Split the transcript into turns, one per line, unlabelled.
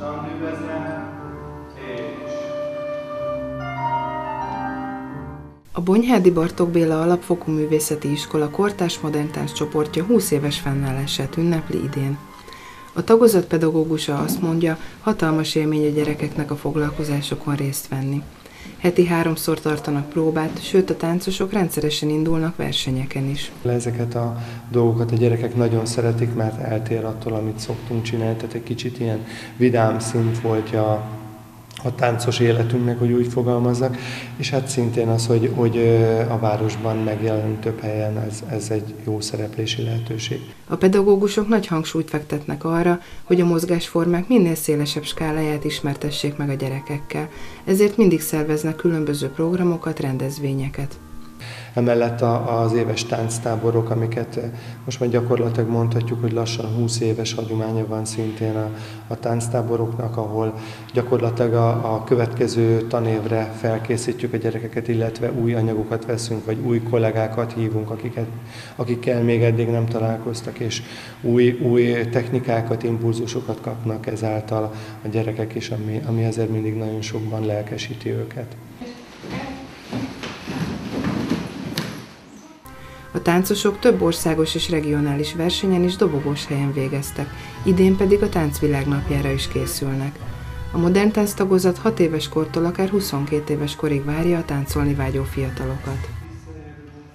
A Bonyhádi Bartók Béla Alapfokú Művészeti Iskola kortárs modern tánccsoportja 20 éves fennállását ünnepli idén. A tagozat pedagógusa azt mondja, hatalmas élmény a gyerekeknek a foglalkozásokon részt venni. Heti 3-szor tartanak próbát, sőt a táncosok rendszeresen indulnak versenyeken is.
Ezeket a dolgokat a gyerekek nagyon szeretik, mert eltér attól, amit szoktunk csinálni, tehát egy kicsit ilyen vidám szint volt a táncos életünknek, hogy úgy fogalmazzak, és hát szintén az, hogy a városban megjelenünk több helyen, ez egy jó szereplési lehetőség.
A pedagógusok nagy hangsúlyt fektetnek arra, hogy a mozgásformák minél szélesebb skáláját ismertessék meg a gyerekekkel, ezért mindig szerveznek különböző programokat, rendezvényeket.
Emellett az éves tánctáborok, amiket most már gyakorlatilag mondhatjuk, hogy lassan 20 éves hagyománya van szintén a tánctáboroknak, ahol gyakorlatilag a következő tanévre felkészítjük a gyerekeket, illetve új anyagokat veszünk, vagy új kollégákat hívunk, akikkel még eddig nem találkoztak, és új technikákat, impulzusokat kapnak ezáltal a gyerekek is, ami ezért mindig nagyon sokban lelkesíti őket.
A táncosok több országos és regionális versenyen is dobogós helyen végeztek, idén pedig a táncvilágnapjára is készülnek. A modern tánc tagozat 6 éves kortól akár 22 éves korig várja a táncolni vágyó fiatalokat.